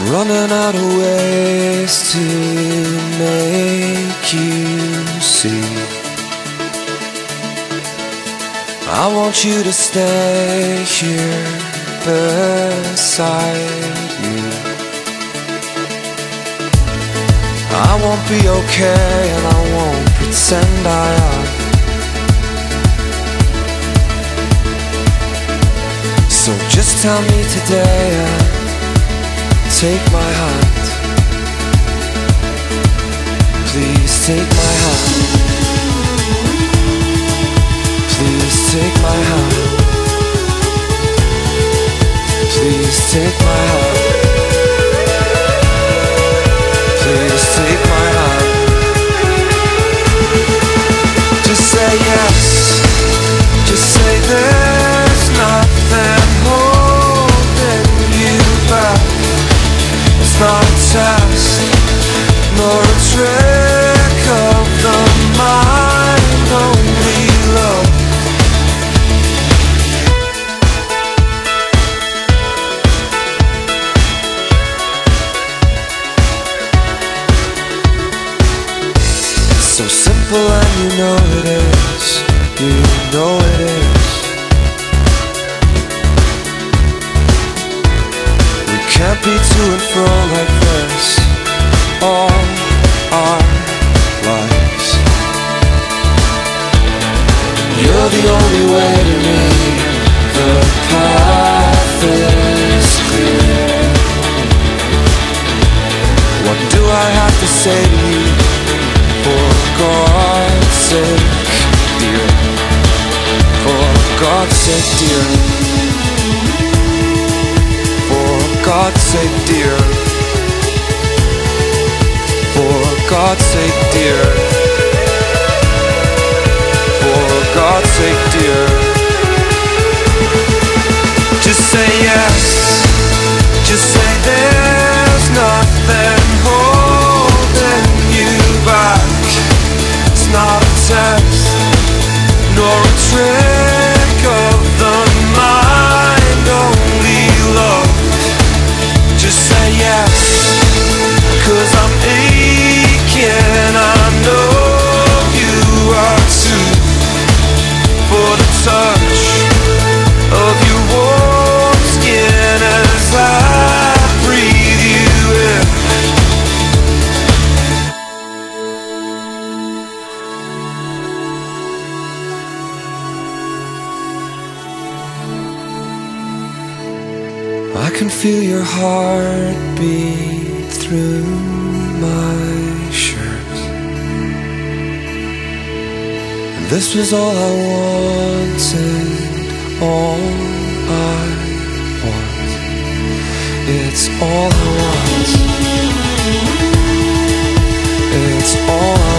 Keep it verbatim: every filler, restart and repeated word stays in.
running out of ways to make you see. I want you to stay here beside me. I won't be okay and I won't pretend I am. So just tell me today and take my hand. Please take my hand. Please take my hand. Please take my hand. Please take my hand. Just say yes. Just say there's nothing holding you back. It's not a test, nor a trick of the mind, only love. It's so simple and you know it is. You know it is. Can't be to and fro like this all our lives. You're the only way to me. The path is clear. What do I have to say to you? For God's sake, dear. For God's sake, dear. For God's sake, dear. For God's sake, dear. For God's sake, dear. Just say yes. Just say there's nothing holding you back. It's not a test, nor a trick of the mind, only love. Just say yes, 'cause I'm aching, I know you are too. For the touch of your warm skin as I breathe you in. I can feel your heart beat through my shirt. And this was all I wanted, all I want. It's all I want. It's all I want.